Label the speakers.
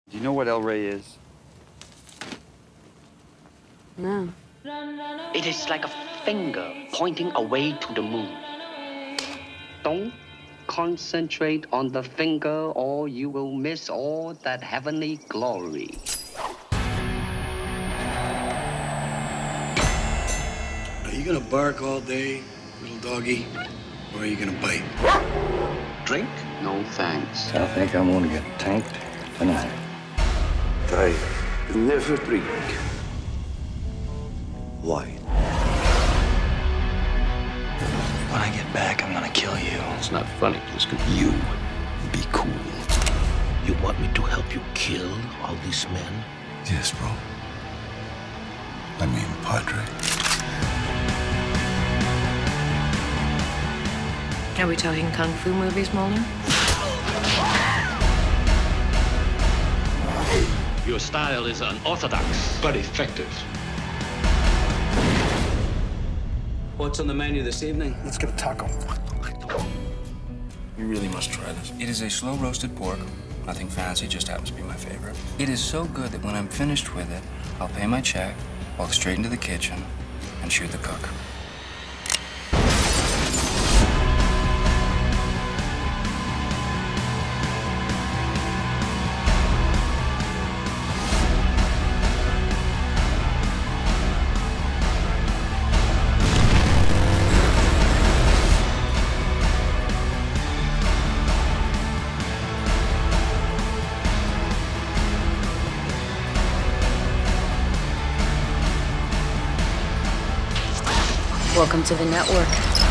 Speaker 1: Do you know what El Rey is?
Speaker 2: No.
Speaker 3: It is like a finger pointing away to the moon. Don't concentrate on the finger or you will miss all that heavenly glory.
Speaker 4: Are you gonna bark all day, little doggy? Or are you gonna bite?
Speaker 3: Drink? No thanks.
Speaker 5: I think I'm gonna get tanked tonight.
Speaker 6: I never drink. Why?
Speaker 5: When I get back, I'm gonna kill you.
Speaker 6: It's not funny, Pliskin. You be cool.
Speaker 7: You want me to help you kill all these men?
Speaker 8: Yes, bro. I mean, Padre.
Speaker 2: Are we talking kung fu movies, Mulder?
Speaker 9: Your style is unorthodox, but effective.
Speaker 4: What's on the menu this evening?
Speaker 8: Let's get a taco.
Speaker 10: You really must try this. It is a slow roasted pork. Nothing fancy, just happens to be my favorite. It is so good that when I'm finished with it, I'll pay my check, walk straight into the kitchen, and shoot the cook.
Speaker 2: Welcome to the network.